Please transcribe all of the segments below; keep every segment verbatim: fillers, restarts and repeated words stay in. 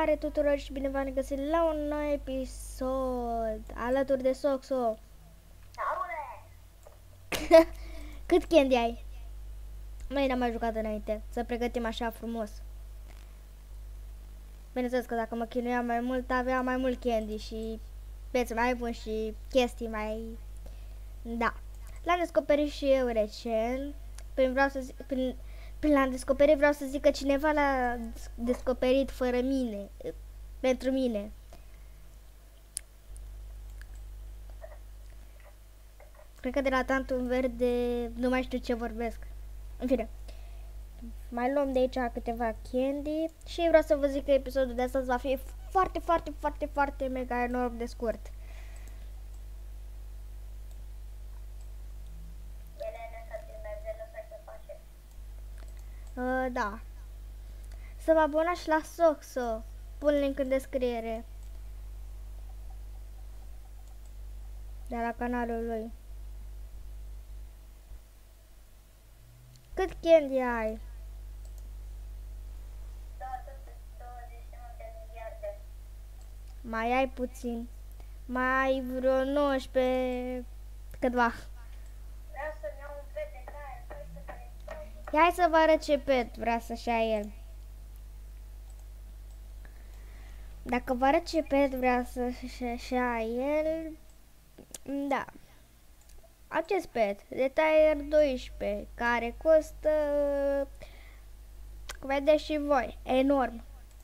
Salutare tuturor și bine v-am regăsit la un nou episod alături de Soxo. Cât candy ai? Mai n-am mai jucat înainte, să pregătim așa frumos. Bineînțeles că dacă mă chinuiam mai mult, aveam mai mult candy și pețe mai bun și chestii mai... Da. L-am descoperit și eu recent. Prin vreau să zic... Prin... Prin l-am descoperit vreau să zic că cineva l-a descoperit fără mine. Pentru mine. Cred că de la tantul verde nu mai știu ce vorbesc. În fine. Mai luăm de aici câteva candy. Și vreau să vă zic că episodul de astăzi va fi foarte, foarte, foarte, foarte mega enorm de scurt. Uh, da. Să vă abonați la Soxo. Pun link în descriere. De la canalul lui. Cât candy ai? Mai ai puțin. Mai ai vreo nouăsprezece câtva. Hai să vă arăt ce pet vrea să-și ia el. Dacă vă arăt ce pet vrea să-și ia el, da. Acest pet de tier doisprezece, care costă, vedeți și voi, enorm.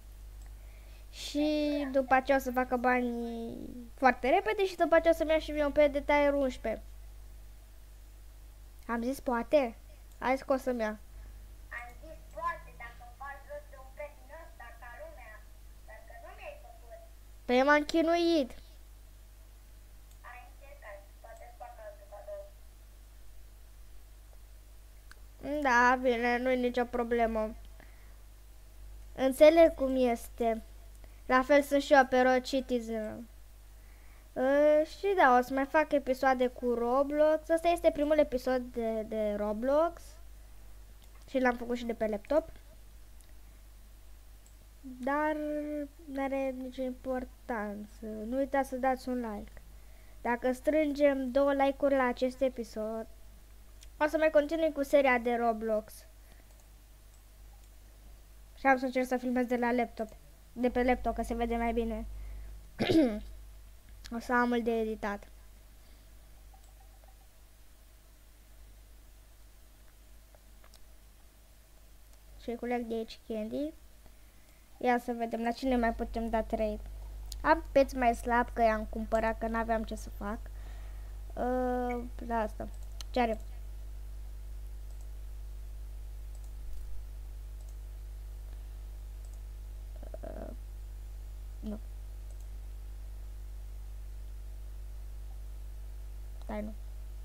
Și după aceea o să facă bani foarte repede și după aceea o să-mi ia și mie un pet de tier unsprezece. Am zis poate? Hai că o să-mi ia. Am zis poate, dacă îmi faci rost de un pet din ăsta ca lumea, dacă nu mi-ai făcut. Păi m-am chinuit. Ai încercat, poate îți fac altul cadou. Da, bine, nu-i nicio problemă. Înțeleg cum este. La fel sunt și eu pe Road Citizen. Uh, și da, o să mai fac episoade cu Roblox. Asta este primul episod de, de Roblox. Și l-am făcut și de pe laptop. Dar nu are nicio importanță. Nu uitați să dați un like. Dacă strângem două like-uri la acest episod, o să mai continui cu seria de Roblox. Și am să încerc să filmez de la laptop. De pe laptop, că se vede mai bine. O să am mult de editat. Și culeg de aici candy. Ia să vedem la cine mai putem da trade. Am peți mai slab că i-am cumpărat, că n-aveam ce să fac. Uh, da, asta. Ce are? Uh, nu. Stai, nu.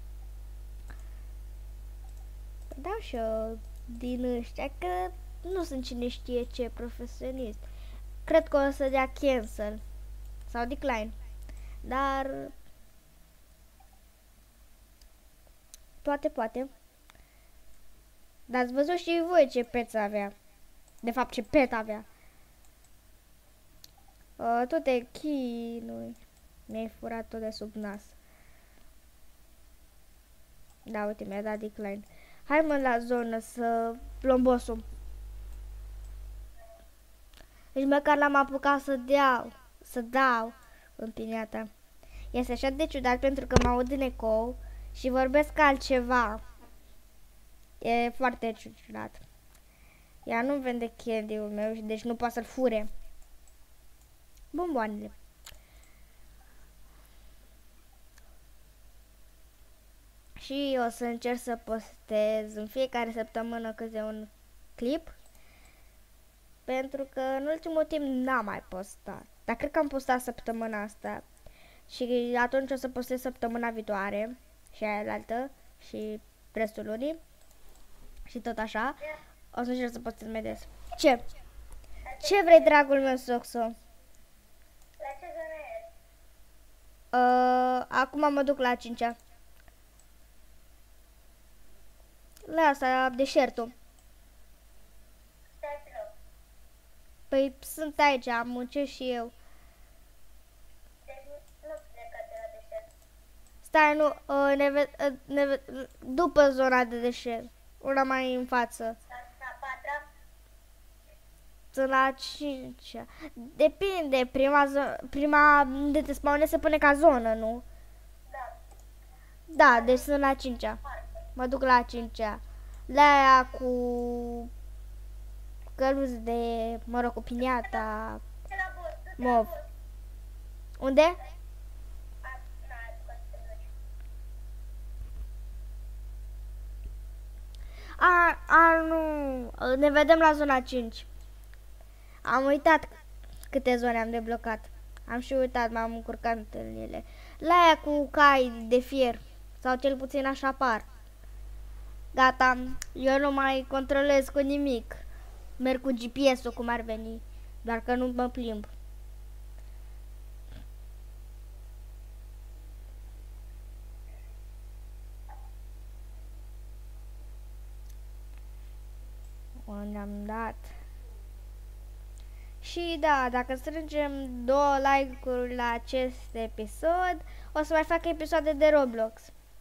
Dau și eu din ăștia, că nu sunt cine știe ce profesionist. Cred că o să dea cancel sau decline. Dar poate, poate. Dar ați văzut și voi ce pet avea. De fapt, ce pet avea. Uh, tu te chinui. Mi-ai furat tot de sub nas. Da, uite, mi-a dat decline. Hai mă la zonă să luăm boss-ul. Deci măcar l-am apucat să deau, să dau în pineata. Este așa de ciudat pentru că mă aud în ecou și vorbesc altceva. E foarte ciudat. Ea nu vende candy-ul meu, deci nu poate să-l fure. Bomboanele. Și o să încerc să postez în fiecare săptămână câte un clip. Pentru că în ultimul timp n-am mai postat. Dar cred că am postat săptămâna asta. Și atunci o să postez săptămâna viitoare. Și aia altă. Și restul lunii. Și tot așa. O să încerc să postez mai des. Ce? Ce vrei, dragul meu, Soxo? La ce zonă ești? Uh, acum mă duc la a cincea. La asta, deșertul. Stai pe loc. Păi sunt aici, am muncit și eu. Deci nu nu plecă de la deșert. Stai, nu, uh, ne ve- uh, ne ve- după zona de deșert. Una mai în față. Dar la patra, Sunt la cincea. Depinde, prima, zo- prima de te spawnezi se pune ca zonă, nu? da, Da, deci sunt la cincea. parte. Mă duc la cincea. La aia cu căluți de, mă rog, cu piniata. De la boss, du-te la Mov. boss. Unde? A, n-ai apucat să te duci. A, a, nu, ne vedem la zona cinci. Am uitat câte zone am deblocat. Am și uitat, m-am încurcat în ele. La aia cu cai de fier, sau cel puțin așa par. Gata, eu nu mai controlez cu nimic. Merg cu G P S-ul cum ar veni, doar că nu mă plimb. Unde am dat? Și da, dacă strângem două like-uri la acest episod, o să mai fac episoade de Roblox.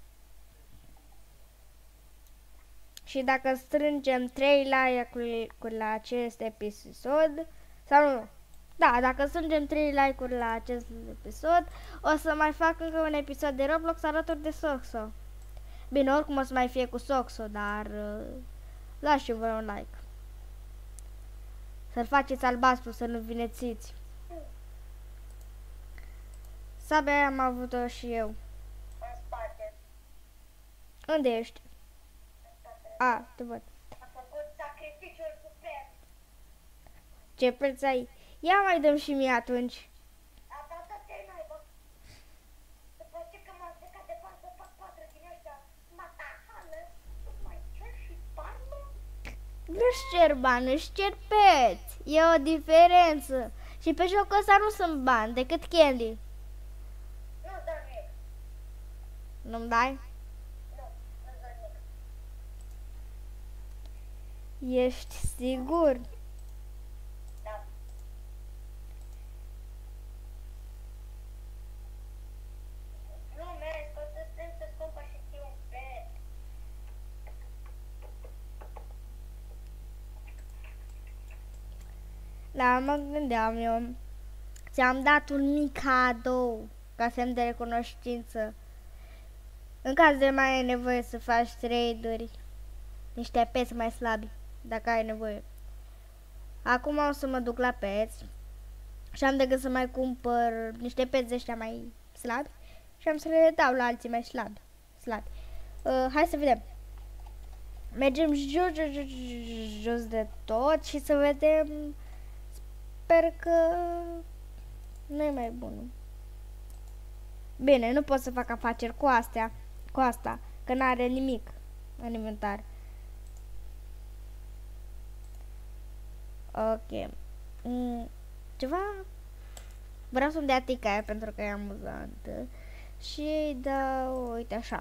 Și dacă strângem trei like-uri la acest episod, sau nu, da, dacă strângem trei like-uri la acest episod, o să mai fac încă un episod de Roblox alături de Soxo. Bine, oricum o să mai fie cu Soxo, dar uh, dați și voi un like. Să-l faceți albastru, să nu vinețiți. Sabia aia am avut-o și eu. În spate. Unde ești? În spate. A, te văd. Am făcut sacrificiul suprem. Ce preț ai? Ia mai dăm și mie atunci. Asta tot ce mai bă. După ce că m-am plecat de bani să fac patru din ăștia matahală, nu mai cer și bani, mă? Nu-și cer bani, își cer peți. E o diferență. Și pe jocul ăsta nu sunt bani, decât candy. Nu-ți dau nimic. Nu-mi dai? Nu, nu-ți dau nimic. Ești sigur? Da. Glumesc, o să strâng să-ți cumpăr și ție un pet. Da, mă gândeam eu. Ți-am dat un mic cadou ca semn de recunoștință. În caz de mai ai nevoie să faci trade-uri, niște peți mai slabi, dacă ai nevoie. Acum o să mă duc la peți și am de gând să mai cumpăr niște peți de ăștia mai slabi și am să le dau la alții mai slabi. slabi. Uh, hai să vedem. Mergem jos, jos, jos, jos de tot și să vedem. Sper că nu e mai bun. Bine, nu pot să fac afaceri cu astea, cu asta, că n-are nimic în inventar. Ok. Mm, ceva? Vreau să-mi dea tica aia pentru că e amuzantă. Și îi dau, uite așa.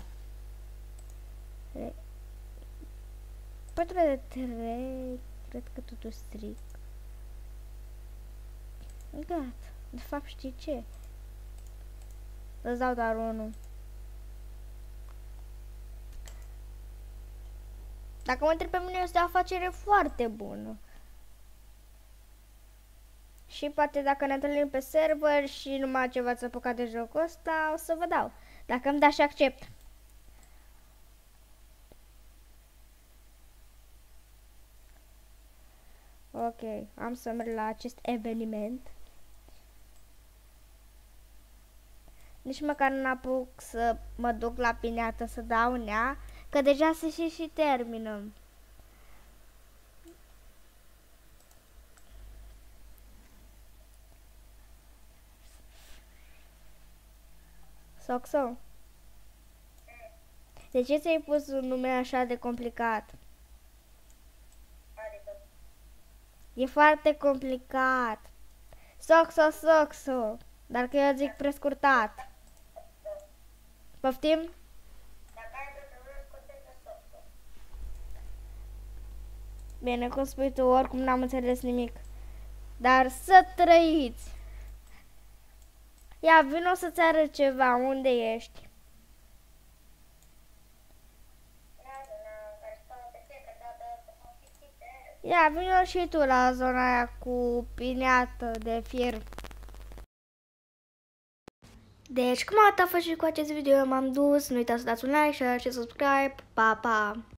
Patru de trei, cred că totul stric. Gata. De fapt știi ce? Îți dau doar unul. Dacă mă întreb pe mine, este o afacere foarte bună. Și poate dacă ne întâlnim pe server și numai ce v-ați apucat de jocul ăsta, o să vă dau. Dacă îmi dați și accept. Ok, am să merg la acest eveniment. Nici măcar nu apuc să mă duc la pineată să dau nea, că deja se și, și termină. Soxo, de ce ți-ai pus un nume așa de complicat? Adică, E foarte complicat. Soxo, Soxo, dar că eu zic prescurtat. Poftim? dacă ai de probleme, scoate-te sosul. Bine, cum spui tu, oricum n-am înțeles nimic. dar să trăiți. Ia, vino să-ți arăt ceva, unde ești? Ia, vino și tu la zona aia cu pineată de fier. Deci, cum a fost și cu acest video, eu m-am dus, nu uitați să dați un like, share și subscribe, pa, pa!